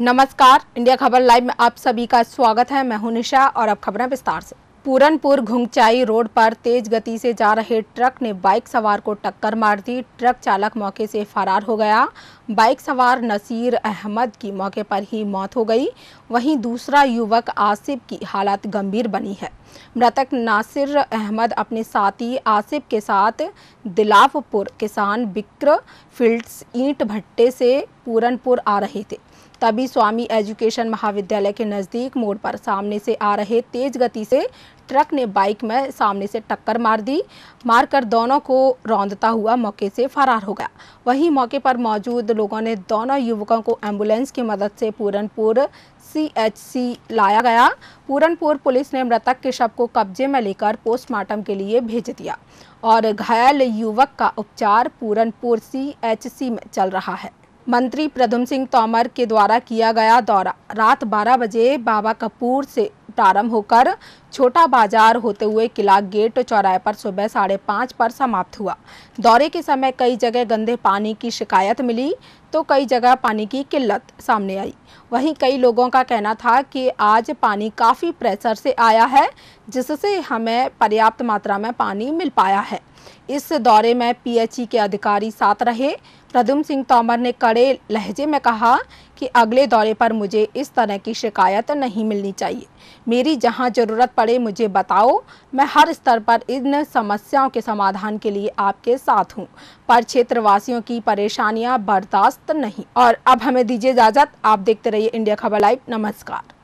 नमस्कार, इंडिया खबर लाइव में आप सभी का स्वागत है। मैं हूं निशा और अब खबरें विस्तार से। पूरनपुर घुंगचाई रोड पर तेज गति से जा रहे ट्रक ने बाइक सवार को टक्कर मार दी। ट्रक चालक मौके से फरार हो गया। बाइक सवार नसीर अहमद की मौके पर ही मौत हो गई। वहीं दूसरा युवक आसिफ की हालत गंभीर बनी है। मृतक नासिर अहमद अपने साथी आसिफ के साथ दिलावपुर किसान बिक्र फील्ड्स ईंट भट्टे से पूरनपुर आ रहे थे। तभी स्वामी एजुकेशन महाविद्यालय के नज़दीक मोड़ पर सामने से आ रहे तेज गति से ट्रक ने बाइक में सामने से टक्कर मार दी। मारकर दोनों को रौंदता हुआ मौके से फरार हो गया। वहीं मौके पर मौजूद लोगों ने दोनों युवकों को एम्बुलेंस की मदद से पूरनपुर CHC लाया गया। पूरनपुर पुलिस ने मृतक के शव को कब्जे में लेकर पोस्टमार्टम के लिए भेज दिया और घायल युवक का उपचार पूरनपुर CHC में चल रहा है। मंत्री प्रद्युम्न सिंह तोमर के द्वारा किया गया दौरा रात 12 बजे बाबा कपूर से प्रारंभ होकर छोटा बाजार होते हुए किला गेट चौराहे पर सुबह 5:30 पर समाप्त हुआ। दौरे के समय कई जगह गंदे पानी की शिकायत मिली तो कई जगह पानी की किल्लत सामने आई। वहीं कई लोगों का कहना था कि आज पानी काफ़ी प्रेशर से आया है, जिससे हमें पर्याप्त मात्रा में पानी मिल पाया है। इस दौरे में PHE के अधिकारी साथ रहे। प्रद्युम्न सिंह तोमर ने कड़े लहजे में कहा कि अगले दौरे पर मुझे इस तरह की शिकायत नहीं मिलनी चाहिए। मेरी जहां ज़रूरत पड़े मुझे बताओ, मैं हर स्तर पर इन समस्याओं के समाधान के लिए आपके साथ हूं, पर क्षेत्रवासियों की परेशानियां बर्दाश्त नहीं। और अब हमें दीजिए इजाज़त। आप देखते रहिए इंडिया खबर लाइव। नमस्कार।